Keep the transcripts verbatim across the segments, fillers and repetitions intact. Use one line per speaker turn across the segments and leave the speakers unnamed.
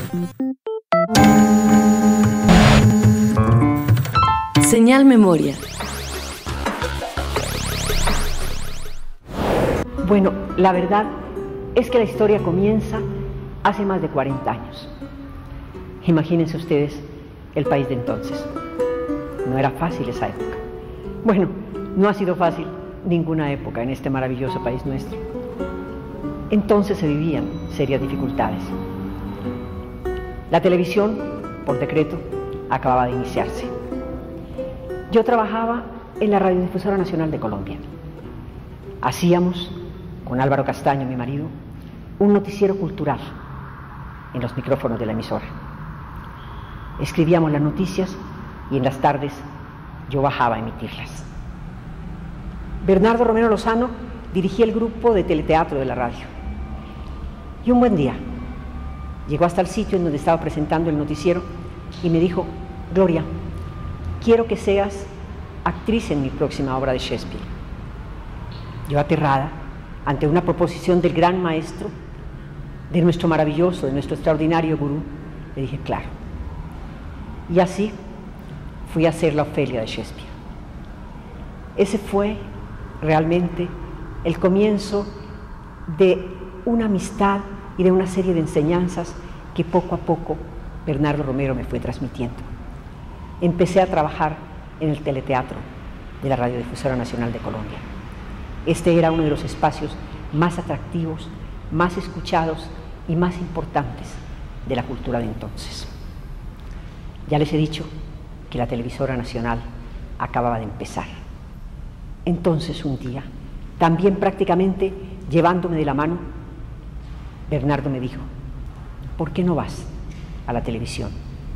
Señal Memoria.
Bueno, la verdad es que la historia comienza hace más de cuarenta años. Imagínense ustedes el país de entonces. No era fácil esa época. Bueno, no ha sido fácil ninguna época en este maravilloso país nuestro. Entonces se vivían serias dificultades. La televisión, por decreto, acababa de iniciarse. Yo trabajaba en la Radiodifusora Nacional de Colombia. Hacíamos, con Álvaro Castaño, mi marido, un noticiero cultural en los micrófonos de la emisora. Escribíamos las noticias y en las tardes yo bajaba a emitirlas. Bernardo Romero Lozano dirigía el grupo de teleteatro de la radio. Y un buen día llegó hasta el sitio en donde estaba presentando el noticiero y me dijo: Gloria, quiero que seas actriz en mi próxima obra de Shakespeare. Yo, aterrada ante una proposición del gran maestro, de nuestro maravilloso, de nuestro extraordinario gurú, le dije: claro. Y así fui a hacer la Ofelia de Shakespeare. Ese fue realmente el comienzo de una amistad y de una serie de enseñanzas que poco a poco Bernardo Romero me fue transmitiendo. Empecé a trabajar en el teleteatro de la Radiodifusora Nacional de Colombia. Este era uno de los espacios más atractivos, más escuchados y más importantes de la cultura de entonces. Ya les he dicho que la televisora nacional acababa de empezar. Entonces, un día, también prácticamente llevándome de la mano, Bernardo me dijo: ¿por qué no vas a la televisión?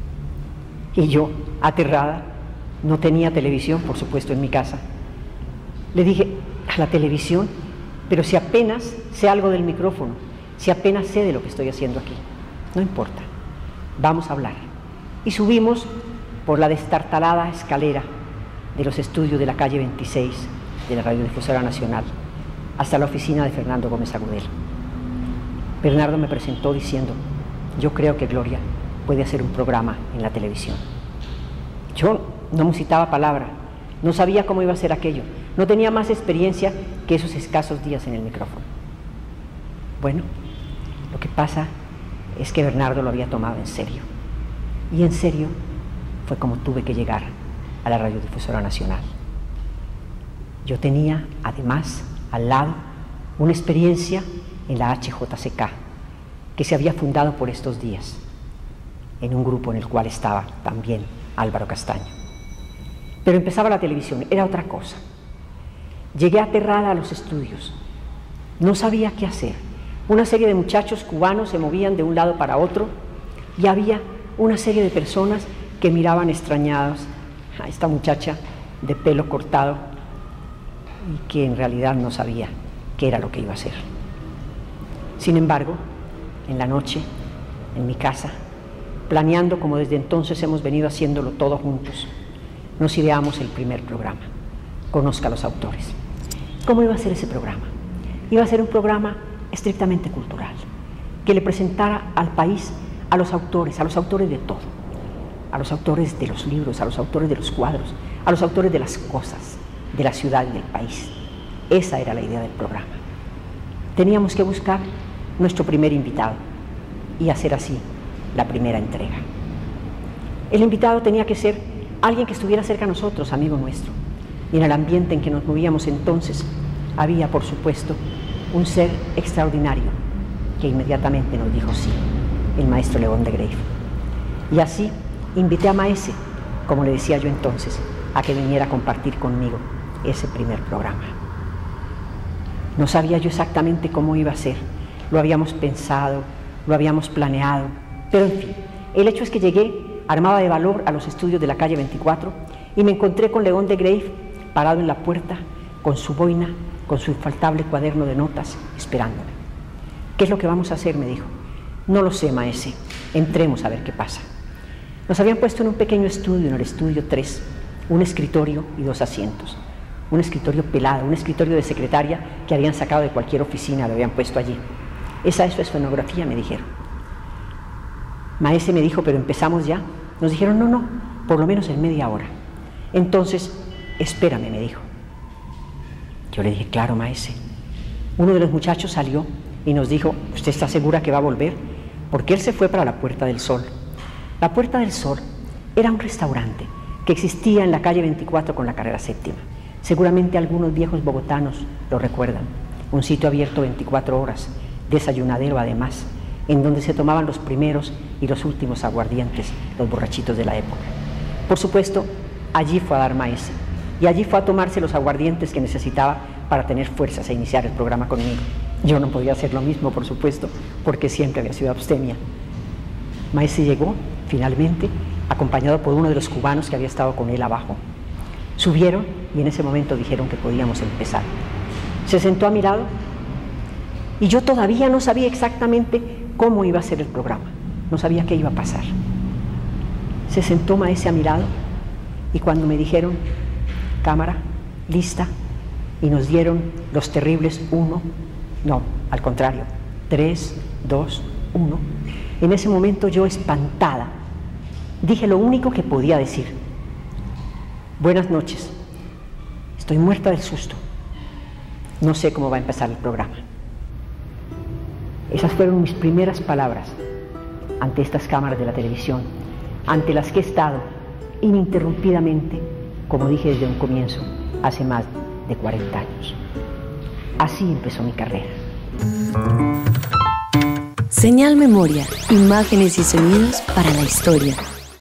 Y yo, aterrada, no tenía televisión, por supuesto, en mi casa. Le dije: ¿a la televisión? Pero si apenas sé algo del micrófono, si apenas sé de lo que estoy haciendo aquí. No importa, vamos a hablar. Y subimos por la destartalada escalera de los estudios de la calle veintiséis de la Radiodifusora Nacional hasta la oficina de Fernando Gómez Agudelo. Bernardo me presentó diciendo: yo creo que Gloria puede hacer un programa en la televisión. Yo no musitaba palabra, no sabía cómo iba a ser aquello, no tenía más experiencia que esos escasos días en el micrófono. Bueno, lo que pasa es que Bernardo lo había tomado en serio. Y en serio fue como tuve que llegar a la Radiodifusora Nacional. Yo tenía, además, al lado, una experiencia en la H J C K, que se había fundado por estos días, en un grupo en el cual estaba también Álvaro Castaño. Pero empezaba la televisión, era otra cosa. Llegué aterrada a los estudios, no sabía qué hacer. Una serie de muchachos cubanos se movían de un lado para otro y había una serie de personas que miraban extrañados a esta muchacha de pelo cortado y que en realidad no sabía qué era lo que iba a hacer. Sin embargo, en la noche, en mi casa, planeando como desde entonces hemos venido haciéndolo todos juntos, nos ideamos el primer programa, Conozca a los autores. ¿Cómo iba a ser ese programa? Iba a ser un programa estrictamente cultural, que le presentara al país a los autores, a los autores de todo, a los autores de los libros, a los autores de los cuadros, a los autores de las cosas, de la ciudad y del país. Esa era la idea del programa. Teníamos que buscar nuestro primer invitado y hacer así la primera entrega. El invitado tenía que ser alguien que estuviera cerca de nosotros, amigo nuestro. Y en el ambiente en que nos movíamos entonces había, por supuesto, un ser extraordinario que inmediatamente nos dijo sí, el maestro León de Greiff. Y así invité a Maese, como le decía yo entonces, a que viniera a compartir conmigo ese primer programa. No sabía yo exactamente cómo iba a ser, lo habíamos pensado, lo habíamos planeado, pero en fin, el hecho es que llegué armada de valor a los estudios de la calle veinticuatro y me encontré con León de Greiff parado en la puerta con su boina, con su infaltable cuaderno de notas, esperándome. ¿Qué es lo que vamos a hacer?, me dijo. No lo sé, maese, entremos a ver qué pasa. Nos habían puesto en un pequeño estudio, en el estudio tres, un escritorio y dos asientos. Un escritorio pelado, un escritorio de secretaria que habían sacado de cualquier oficina, lo habían puesto allí. Esa es su escenografía, me dijeron. Maese me dijo, pero empezamos ya. Nos dijeron, no, no, por lo menos en media hora. Entonces, espérame, me dijo. Yo le dije, claro, maese. Uno de los muchachos salió y nos dijo, ¿usted está segura que va a volver? Porque él se fue para la Puerta del Sol. La Puerta del Sol era un restaurante que existía en la calle veinticuatro con la carrera séptima. Seguramente algunos viejos bogotanos lo recuerdan. Un sitio abierto veinticuatro horas, desayunadero además, en donde se tomaban los primeros y los últimos aguardientes, los borrachitos de la época. Por supuesto, allí fue a dar maese, y allí fue a tomarse los aguardientes que necesitaba para tener fuerzas e iniciar el programa conmigo. Yo no podía hacer lo mismo, por supuesto, porque siempre había sido abstemia. Maese llegó, finalmente, acompañado por uno de los cubanos que había estado con él abajo. Subieron y en ese momento dijeron que podíamos empezar. Se sentó a mi lado y yo todavía no sabía exactamente cómo iba a ser el programa, no sabía qué iba a pasar. Se sentó maese a mi lado y cuando me dijeron, cámara, lista, y nos dieron los terribles uno, no, al contrario, tres, dos, uno, en ese momento yo espantada, dije lo único que podía decir. Buenas noches, estoy muerta del susto, no sé cómo va a empezar el programa. Esas fueron mis primeras palabras ante estas cámaras de la televisión, ante las que he estado ininterrumpidamente, como dije desde un comienzo, hace más de cuarenta años. Así empezó mi carrera.
Señal Memoria, imágenes y sonidos para la historia.